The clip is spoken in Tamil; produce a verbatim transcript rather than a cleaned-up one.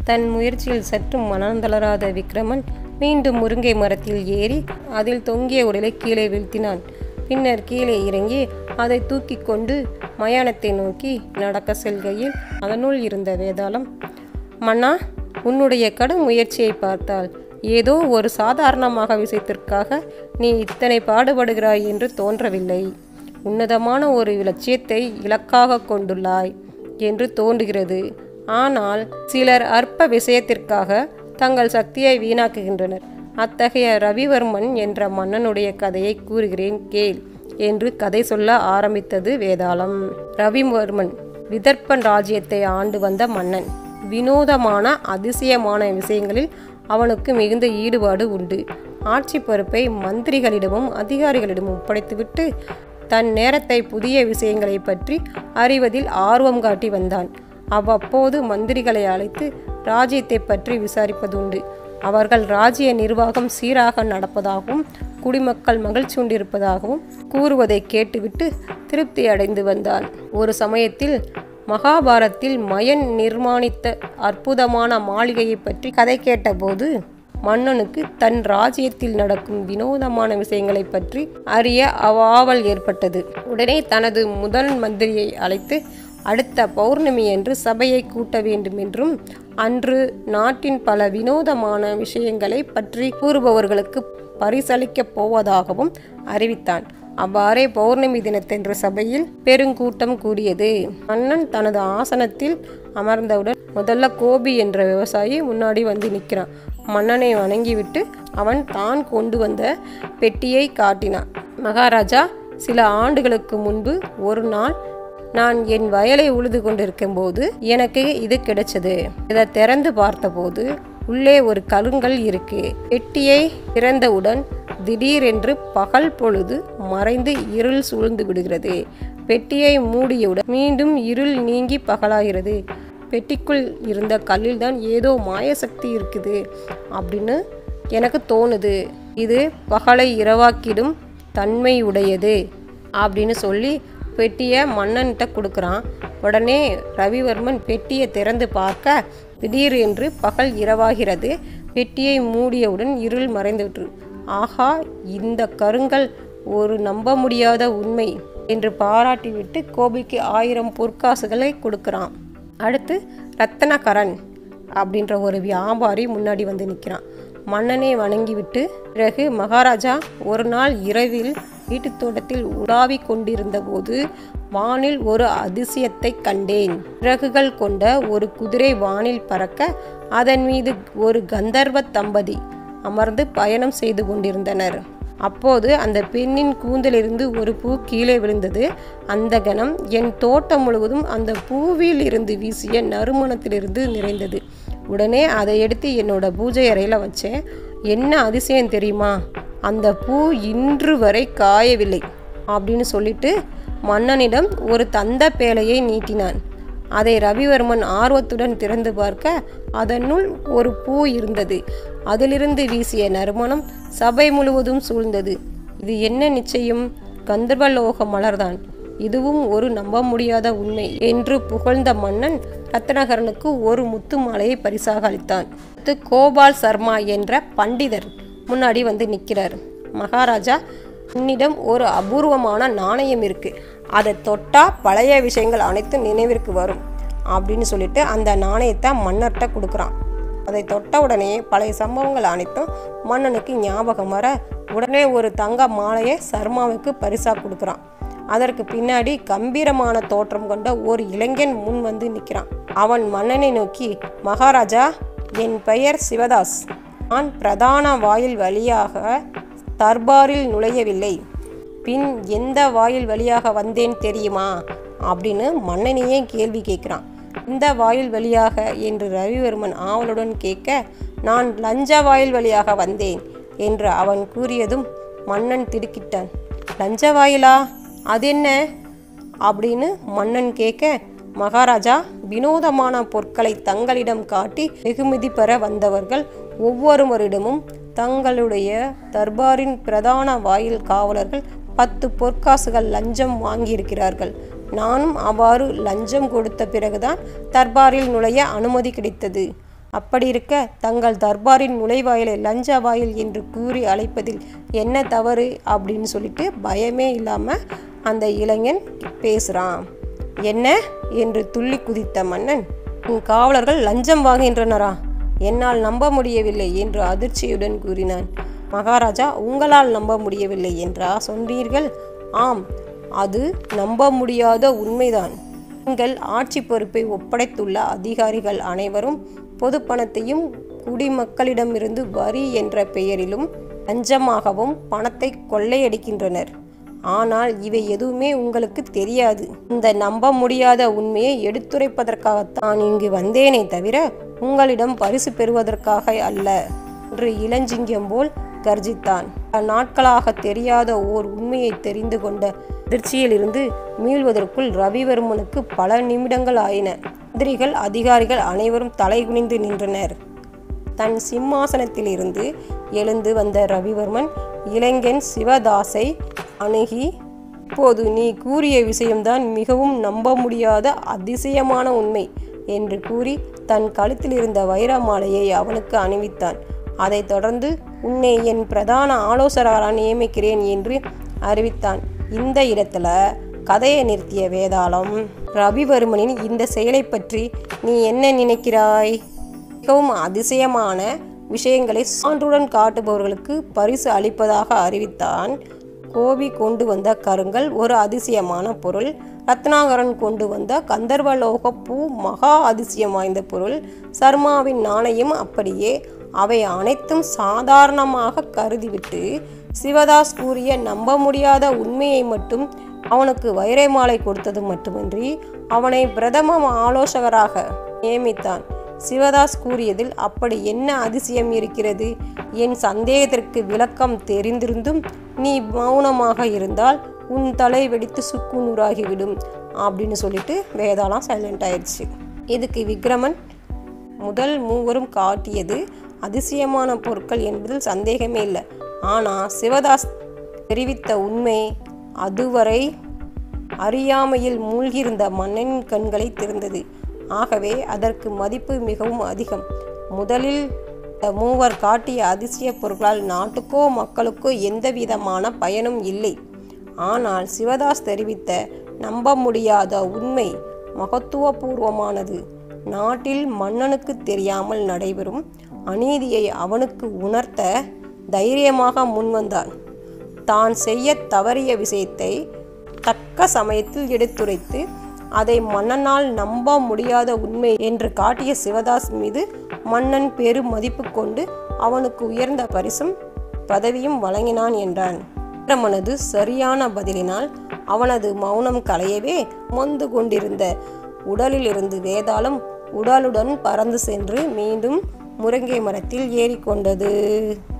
தன் முயற்சியில் சற்றும் மனந்தளராத விக்ரமன் மீண்டும் முருங்கை மரத்தில் ஏறி அதில் தொங்கிய உடலை கீழே வீழ்த்தினான். பின்னர் கீழே இறங்கி அதை தூக்கி கொண்டு மயானத்தை நோக்கி நடக்க செல்கையில் அதனுள் இருந்த வேதாளம், மன்னா, உன்னுடைய கடும் முயற்சியை பார்த்தால் ஏதோ ஒரு சாதாரணமாக விஷயத்திற்காக நீ இத்தனை பாடுபடுகிறாய் என்று தோன்றவில்லை. உன்னதமான ஒரு லட்சியத்தை இலக்காக கொண்டுள்ளாய் என்று தோன்றுகிறது. ஆனால் சிலர் அற்ப விஷயத்திற்காக தங்கள் சக்தியை வீணாக்குகின்றனர். அத்தகைய ரவிவர்மன் என்ற மன்னனுடைய கதையை கூறுகிறேன் கேள் என்று கதை சொல்ல ஆரம்பித்தது வேதாளம். ரவிவர்மன் விதர்ப்பன் ராஜ்யத்தை ஆண்டு வந்த மன்னன். வினோதமான அதிசயமான விஷயங்களில் அவனுக்கு மிகுந்த ஈடுபாடு உண்டு. ஆட்சி பொறுப்பை மந்திரிகளிடமும் அதிகாரிகளிடமும் ஒப்படைத்துவிட்டு தன் நேரத்தை புதிய விஷயங்களை பற்றி அறிவதில் ஆர்வம் காட்டி வந்தான். அவ்வப்போது மந்திரிகளை அழைத்து ராஜ்யத்தை பற்றி விசாரிப்பதுண்டு. அவர்கள் ராஜ்ய நிர்வாகம் சீராக நடப்பதாகவும் குடிமக்கள் மகிழ்ச்சி கொண்டிருப்பதாகவும் கூறுவதை கேட்டுவிட்டு திருப்தி அடைந்து வந்தான். ஒரு சமயத்தில் மகாபாரத்தில் மயன் நிர்மாணித்த அற்புதமான மாளிகையை பற்றி கதை கேட்டபோது மன்னனுக்கு தன் ராஜ்யத்தில் நடக்கும் வினோதமான விஷயங்களை பற்றி அறிய ஆவல் ஏற்பட்டது. உடனே தனது முதல் மந்திரியை அழைத்து அடுத்த பௌர்ணமி என்று சபையை கூட்ட வேண்டும் என்றும் அன்று நாட்டின் பல வினோதமான விஷயங்களை பற்றி கூறுபவர்களுக்கு பரிசளிக்கப் போவதாகவும் அறிவித்தான். அவ்வாறே பௌர்ணமி தினத்தன்று சபையில் பெருங்கூட்டம் கூடியது. மன்னன் தனது ஆசனத்தில் அமர்ந்தவுடன் முதல்ல கோபி என்ற விவசாயி முன்னாடி வந்து நிற்கிறான். மன்னனை வணங்கிவிட்டு அவன் தான் கொண்டு வந்த பெட்டியை காட்டினான். மகாராஜா, சில ஆண்டுகளுக்கு முன்பு ஒரு நாள் நான் என் வயலை உழுது கொண்டிருக்கும் போது எனக்கு இது கிடைச்சது. இதை திறந்து பார்த்தபோது உள்ளே ஒரு கருங்கல் இருக்கு. பெட்டியை திறந்தவுடன் திடீரென்று பகல் பொழுது மறைந்து இருள் சூழ்ந்து விடுகிறது. பெட்டியை மூடியவுடன் மீண்டும் இருள் நீங்கி பகலாகிறது. பெட்டிக்குள் இருந்த கல்லில் தான் ஏதோ மாயசக்தி இருக்குது அப்படின்னு எனக்கு தோணுது. இது பகலை இரவாக்கிடும் தன்மை உடையது அப்படின்னு சொல்லி பெட்டியை மன்னன்கிட்ட கொடுக்குறான். உடனே ரவிவர்மன் பெட்டியை திறந்து பார்க்க திடீர் என்று பகல் இரவாகிறது. பெட்டியை மூடியவுடன் இருள் மறைந்துவிட்டு, ஆஹா, இந்த கருங்கல் ஒரு நம்ப முடியாத உண்மை என்று பாராட்டிவிட்டு கோபிக்கு ஆயிரம் பொற்காசுகளை கொடுக்குறான். அடுத்து ரத்தனகரன் அப்படின்ற ஒரு வியாபாரி முன்னாடி வந்து நிற்கிறான். மன்னனை வணங்கிவிட்டு பிறகு, மகாராஜா, ஒரு நாள் இரவில் வீட்டு தோட்டத்தில் உலாவி கொண்டிருந்த போது வானில் ஒரு அதிசயத்தை கண்டேன். இறகுகள் கொண்ட ஒரு குதிரை வானில் பறக்க அதன் மீது ஒரு கந்தர்வ தம்பதி அமர்ந்து பயணம் செய்து கொண்டிருந்தனர். அப்போது அந்த பெண்ணின் கூந்தலிருந்து ஒரு பூ கீழே விழுந்தது. அந்த கணம் என் தோட்டம் முழுவதும் அந்த பூவில் இருந்து வீசிய நறுமணத்திலிருந்து நிறைந்தது. உடனே அதை எடுத்து என்னோட பூஜை அறையில் வச்சேன். என்ன அதிசயம் தெரியுமா? அந்த பூ இன்று வரை காயவில்லை அப்படின்னு சொல்லிட்டு மன்னனிடம் ஒரு தந்த பேழையை நீட்டினான். அதை ரவிவர்மன் ஆர்வத்துடன் திறந்து பார்க்க அதனுள் ஒரு பூ இருந்தது. அதிலிருந்து வீசிய நறுமணம் சபை முழுவதும் சூழ்ந்தது. இது என்ன நிச்சயம்? கந்தர்வலோக மலர்தான். இதுவும் ஒரு நம்ப முடியாத உண்மை என்று புகழ்ந்த மன்னன் ரத்னகரனுக்கு ஒரு முத்து மாலையை பரிசாக அளித்தான். கோபால் சர்மா என்ற பண்டிதர் முன்னாடி வந்து நிற்கிறார். மகாராஜா, உன்னிடம் ஒரு அபூர்வமான நாணயம் இருக்கு. அதை தொட்டா பழைய விஷயங்கள் அனைத்தும் நினைவிற்கு வரும் அப்படின்னு சொல்லிட்டு அந்த நாணயத்தை மன்னர்கிட்ட கொடுக்குறான். அதை தொட்ட உடனே பழைய சம்பவங்கள் அனைத்தும் மன்னனுக்கு ஞாபகம் வர உடனே ஒரு தங்க மாலையை சர்மாவுக்கு பரிசாக கொடுக்குறான். அதற்கு பின்னாடி கம்பீரமான தோற்றம் கொண்ட ஒரு இளைஞன் முன் வந்து நிற்கிறான். அவன் மன்னனை நோக்கி, மகாராஜா, என் பெயர் சிவதாஸ். நான் பிரதான வாயில் வழியாக தர்பாரில் நுழையவில்லை. பின் எந்த வாயில் வழியாக வந்தேன் தெரியுமா அப்படின்னு மன்னனையே கேள்வி கேட்குறான். இந்த வாயில் வழியாக என்று ரவிவர்மன் ஆவலுடன் கேட்க, நான் லஞ்ச வாயில் வழியாக வந்தேன் என்று அவன் கூறியதும் மன்னன் திடுக்கிட்டான். லஞ்ச வாயிலா? அது என்ன அப்படின்னு மன்னன் கேட்க, மகாராஜா, வினோதமான பொருட்களை தங்களிடம் காட்டி வெகுமதி பெற வந்தவர்கள் ஒவ்வொருவரிடமும் தங்களுடைய தர்பாரின் பிரதான வாயில் காவலர்கள் பத்து பொற்காசுகள் லஞ்சம் வாங்கியிருக்கிறார்கள். நானும் அவ்வாறு லஞ்சம் கொடுத்த பிறகுதான் தர்பாரில் நுழைய அனுமதி கிடைத்தது. அப்படி இருக்க தங்கள் தர்பாரின் நுழைவாயிலை லஞ்ச வாயில் என்று கூறி அழைப்பதில் என்ன தவறு அப்படின்னு சொல்லிட்டு பயமே இல்லாமல் அந்த இளைஞன் பேசுகிறான். என்ன என்று துள்ளி குதித்த மன்னன், உன் காவலர்கள் லஞ்சம் வாங்குகின்றனரா? என்னால் நம்ப முடியவில்லை என்று அதிர்ச்சியுடன் கூறினான். மகாராஜா, உங்களால் நம்ப முடியவில்லை என்றா சொன்னீர்கள்? ஆம், அது நம்ப முடியாத உண்மைதான். நீங்கள் ஆட்சி பொறுப்பை ஒப்படைத்துள்ள அதிகாரிகள் அனைவரும் பொது பணத்தையும் குடிமக்களிடமிருந்து வரி என்ற பெயரிலும் லஞ்சமாகவும் பணத்தை கொள்ளையடிக்கின்றனர். ஆனால் இவை எதுவுமே உங்களுக்கு தெரியாது. இந்த நம்ப முடியாத உண்மையை எடுத்துரைப்பதற்காகத்தான் இங்கு வந்தேனே தவிர உங்களிடம் பரிசு பெறுவதற்காக அல்ல என்று இளஞ்சிங்கம் போல் கர்ஜித்தான். நாட்களாக தெரியாத ஓர் உண்மையை தெரிந்து கொண்ட அதிர்ச்சியிலிருந்து மீள்வதற்குள் ரவிவர்மனுக்கு பல நிமிடங்கள் ஆயின. மந்திரிகள் அதிகாரிகள் அனைவரும் தலை குனிந்து நின்றனர். தன் சிம்மாசனத்திலிருந்து எழுந்து வந்த ரவிவர்மன் இளைஞன் சிவதாஸை அணுகி, இப்போது நீ கூறிய விஷயம்தான் மிகவும் நம்ப முடியாத அதிசயமான உண்மை என்று கூறி தன் கழுத்தில் இருந்த வைர மாலையை அவனுக்கு அணிவித்தான். அதைத் தொடர்ந்து உன்னை என் பிரதான ஆலோசகராக நியமிக்கிறேன் என்று அறிவித்தான். இந்த இடத்துல கதையை நிறுத்திய வேதாளம், ரவிவர்மனின் இந்த செயலை பற்றி நீ என்ன நினைக்கிறாய்? மிகவும் அதிசயமான விஷயங்களை சான்றுடன் காட்டுபவர்களுக்கு பரிசு அளிப்பதாக அறிவித்தான். கோபி கொண்டு வந்த கருங்கல் ஒரு அதிசயமான பொருள். ரத்னாகரன் கொண்டு வந்த கந்தர்வலோக பூ மகா அதிசயம் வாய்ந்த பொருள். சர்மாவின் நாணயம் அப்படியே. அவை அனைத்தும் சாதாரணமாக கருதிவிட்டு சிவதாஸ் கூறிய நம்ப முடியாத உண்மையை மட்டும் அவனுக்கு வைரை மாலை கொடுத்தது மட்டுமின்றி அவனை பிரதம ஆலோசகராக நியமித்தான். சிவதாஸ் கூறியதில் அப்படி என்ன அதிசயம் இருக்கிறது? என் சந்தேகத்திற்கு விளக்கம் தெரிந்திருந்தும் நீ மௌனமாக இருந்தால் உன் தலை வெடித்து சுக்கு நூறாகிவிடும் அப்படின்னு சொல்லிட்டு வேதாளம் சைலண்ட் ஆயிடுச்சு. இதுக்கு விக்ரமன் முதல் மூவரும் காட்டியது அதிசயமான பொருட்கள் என்பதில் சந்தேகமே இல்லை. ஆனால் சிவதாஸ் தெரிவித்த உண்மை அதுவரை அறியாமையில் மூழ்கியிருந்த மன்னனின் கண்களை திறந்தது. ஆகவே அதற்கு மதிப்பு மிகவும் அதிகம். முதலில் மூவர் காட்டிய அதிசய பொருட்களால் நாட்டுக்கோ மக்களுக்கோ எந்த விதமான பயனும் இல்லை. ஆனால் சிவதாஸ் தெரிவித்த நம்ப முடியாத உண்மை மகத்துவபூர்வமானது. நாட்டில் மன்னனுக்கு தெரியாமல் நடைபெறும் அநீதியை அவனுக்கு உணர்த்த தைரியமாக முன்வந்தான். தான் செய்ய தவறிய விஷயத்தை தக்க சமயத்தில் எடுத்துரைத்து அதை மன்னனால் நம்ப முடியாத உண்மை என்று காட்டிய சிவதாஸ் மீது மன்னன் பெரும் மதிப்பு கொண்டு அவனுக்கு உயர்ந்த பரிசும் பதவியும் வழங்கினான் என்றான். விக்ரமனது சரியான பதிலினால் அவனது மௌனம் களையவே மொந்து கொண்டிருந்த உடலிலிருந்து வேதாளம் உடலுடன் பறந்து சென்று மீண்டும் முருங்கை மரத்தில் ஏறிக்கொண்டது.